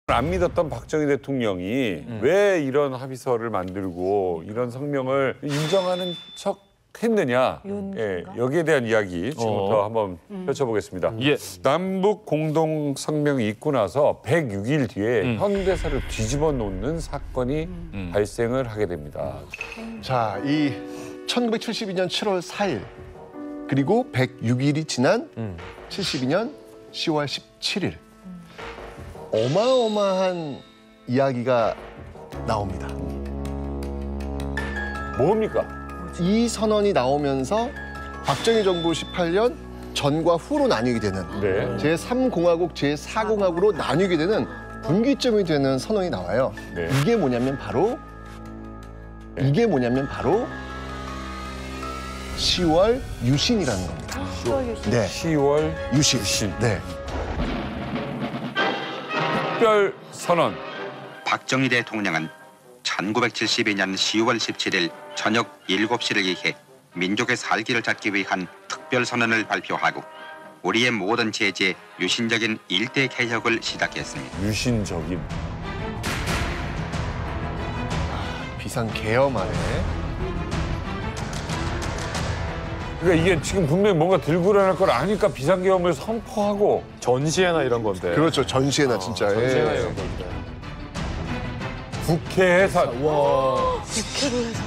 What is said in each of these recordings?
안 믿었던 박정희 대통령이 왜 이런 합의서를 만들고 이런 성명을 인정하는 척 했느냐. 예, 여기에 대한 이야기 지금부터 한번 펼쳐보겠습니다. 예. 남북 공동 성명이 있고 나서 106일 뒤에 현대사를 뒤집어 놓는 사건이 발생을 하게 됩니다. 자, 이 1972년 7월 4일 그리고 106일이 지난 72년 10월 17일 어마어마한 이야기가 나옵니다. 뭡니까? 이 선언이 나오면서 박정희 정부 18년 전과 후로 나뉘게 되는 네. 제3공화국, 제4공화국으로 나뉘게 되는 분기점이 되는 선언이 나와요. 네. 이게 뭐냐면 바로 10월 유신이라는 겁니다. 10월 유신. 네, 10월 유신. 네. 특별 선언. 박정희 대통령은 1972년 10월 17일 저녁 7시를 기해 민족의 살기를 찾기 위한 특별선언을 발표하고 우리의 모든 제재 유신적인 일대 개혁을 시작했습니다. 유신적인. 비상계엄안에 그러니까 이게 지금 분명히 뭔가 들고 일어날 걸 아니까 비상계엄을 선포하고 전시회나 이런 건데. 그렇죠. 전시회나 진짜. 전시회나 예. 이런 건데. 국회 해산. 와. 국회로 해서.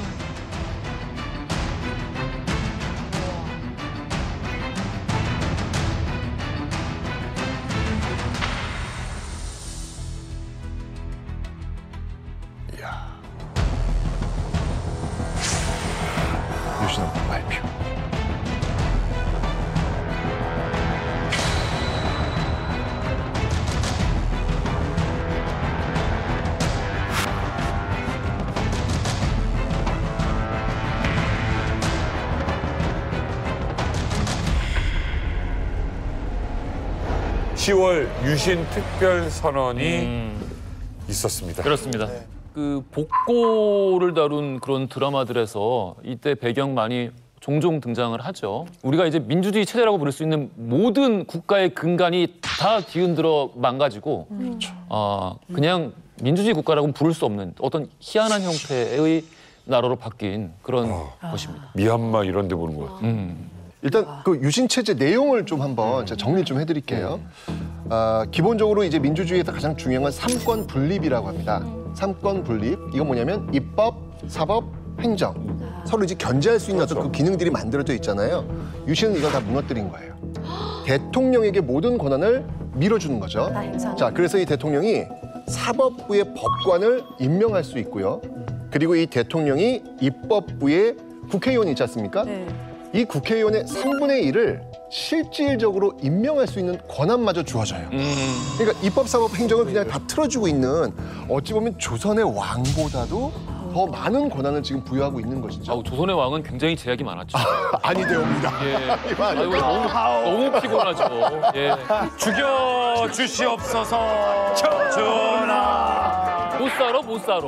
유신헌법 발표. (10월) 유신 특별 선언이 있었습니다. 그렇습니다. 그 복고를 다룬 그런 드라마들에서 이때 배경만이 종종 등장을 하죠. 우리가 이제 민주주의 체제라고 부를 수 있는 모든 국가의 근간이 다 뒤흔들어 망가지고 그냥 민주주의 국가라고는 부를 수 없는 어떤 희한한 형태의 나라로 바뀐 그런 것입니다. 미얀마 이런 데 보는 것 같아요. 일단 그 유신 체제 내용을 좀 한번 제가 정리 좀 해드릴게요. 기본적으로 이제 민주주의에서 가장 중요한 건 삼권 분립이라고 합니다. 삼권 분립. 이건 뭐냐면 입법, 사법, 행정. 서로 이제 견제할 수 있는 어떤 그 기능들이 만들어져 있잖아요. 유신은 이걸 다 무너뜨린 거예요. 대통령에게 모든 권한을 밀어주는 거죠. 자, 그래서 이 대통령이 사법부의 법관을 임명할 수 있고요. 그리고 이 대통령이 입법부의 국회의원이 있지 않습니까? 네. 이 국회의원의 3분의 1을 실질적으로 임명할 수 있는 권한마저 주어져요. 그러니까 입법, 사법, 행정을 그냥 다 틀어주고 있는 어찌 보면 조선의 왕보다도 더 많은 권한을 지금 부여하고 있는 것이죠. 조선의 왕은 굉장히 제약이 많았죠. 아니되옵니다. 예. 아이고, 너무 피곤하죠. 예. 죽여 주시옵소서 전하. 못 살아.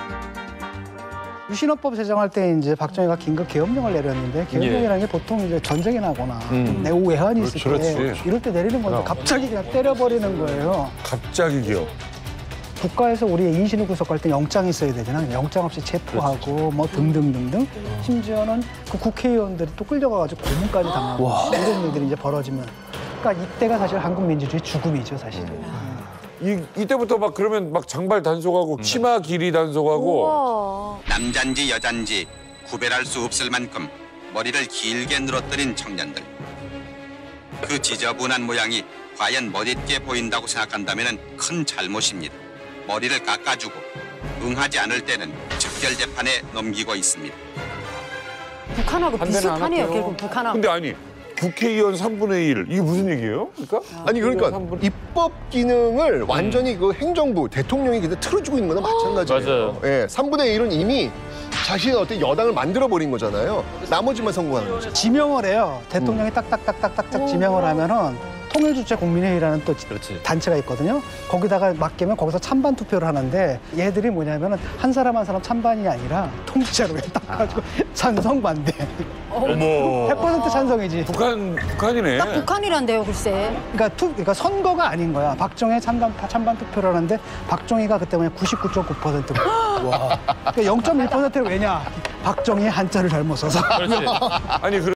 유신헌법 제정할 때 이제 박정희가 긴급 계엄령을 내렸는데 계엄령이라는 게 보통 이제 전쟁이 나거나 내후 외환이 있을 때 그렇지. 이럴 때 내리는 건데 갑자기 그냥 때려버리는 거예요. 갑자기요. 국가에서 우리의 인신을 구속할 때 영장이 있어야 되잖아요. 영장 없이 체포하고 뭐 등등등등. 심지어는 그 국회의원들이 또 끌려가가지고 고문까지 당하고 이런 일들이 이제 벌어지면. 그러니까 이때가 사실 한국 민주주의 죽음이죠, 사실은. 이때부터 막 그러면 막 장발 단속하고 치마 길이 단속하고 우와. 남잔지 여잔지 구별할 수 없을 만큼 머리를 길게 늘어뜨린 청년들. 그 지저분한 모양이 과연 멋있게 보인다고 생각한다면 큰 잘못입니다. 머리를 깎아주고 응하지 않을 때는 즉결재판에 넘기고 있습니다. 북한하고 반대는 안 비슷하네요, 할게요. 결국 북한하고. 근데 아니 국회의원 3분의 1 이게 무슨 얘기예요? 그러니까 아니 그러니까 삼분- 입법 기능을 완전히 그 행정부, 대통령이 그냥 틀어주고 있는 거나 마찬가지예요. 맞아요. 예, 3분의 1은 이미 자신의 어떤 여당을 만들어버린 거잖아요. 나머지만 성공하는 거죠. 지명을 해요. 대통령이 딱딱딱딱딱딱 지명을 하면은 통일주체국민회의라는 또 그렇지. 단체가 있거든요. 거기다가 맡기면 거기서 찬반 투표를 하는데 얘들이 뭐냐면은 한 사람 한 사람 찬반이 아니라 통째로 딱 가지고 찬성 반대. 어머. 100% 찬성이지. 북한이네. 딱 북한이란데요, 글쎄. 그러니까 선거가 아닌 거야. 박정희 찬반 투표를 하는데 박정희가 그때 뭐냐 99.9%. 와. 그러니까 0.1%를 왜냐? 박정희 한자를 잘못 써서. 그렇지. 아니